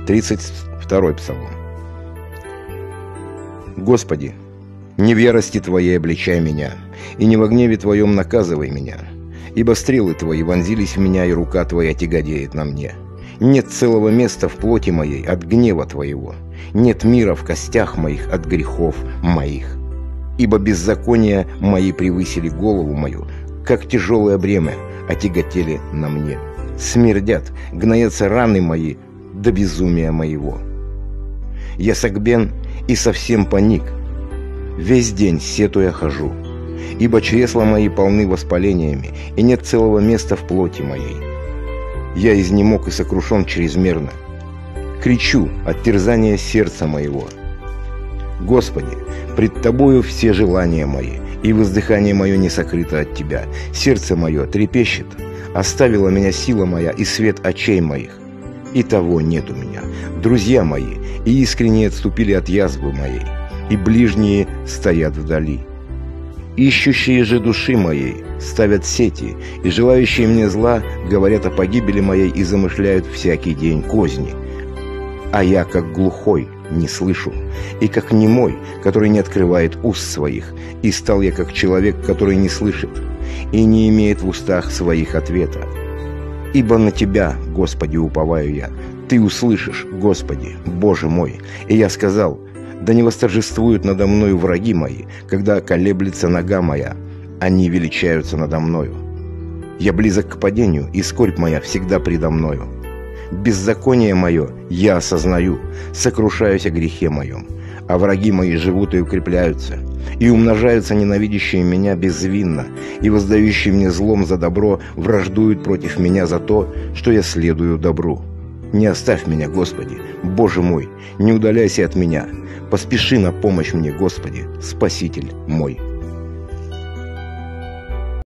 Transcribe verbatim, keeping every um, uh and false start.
тридцать второй псалом. Господи, не в ярости Твоей обличай меня, и не во гневе Твоем наказывай меня, ибо стрелы Твои вонзились в меня, и рука Твоя тяготеет на мне. Нет целого места в плоти моей от гнева Твоего, нет мира в костях моих от грехов моих. Ибо беззакония мои превысили голову мою, как тяжелое бремя отяготели на мне. Смердят, гноятся раны мои до безумия моего. Я согбен и совсем паник, весь день сетуя хожу, ибо чресла мои полны воспалениями, и нет целого места в плоти моей. Я изнемог и сокрушен чрезмерно, кричу от терзания сердца моего. Господи, пред Тобою все желания мои, и воздыхание мое не сокрыто от Тебя. Сердце мое трепещет, оставила меня сила моя и свет очей моих. И того нет у меня. Друзья мои и искренне отступили от язвы моей, и ближние стоят вдали. Ищущие же души моей ставят сети, и желающие мне зла говорят о погибели моей и замышляют всякий день козни. А я, как глухой, не слышу, и как немой, который не открывает уст своих, и стал я как человек, который не слышит, и не имеет в устах своих ответа. Ибо на Тебя, Господи, уповаю я, Ты услышишь, Господи, Боже мой. И я сказал: да не восторжествуют надо мною враги мои, когда колеблется нога моя, они величаются надо мною. Я близок к падению, и скорбь моя всегда предо мною. Беззаконие мое я осознаю, сокрушаюсь о грехе моем, а враги мои живут и укрепляются, и умножаются ненавидящие меня безвинно, и воздающие мне злом за добро враждуют против меня за то, что я следую добру. Не оставь меня, Господи, Боже мой, не удаляйся от меня, поспеши на помощь мне, Господи, Спаситель мой.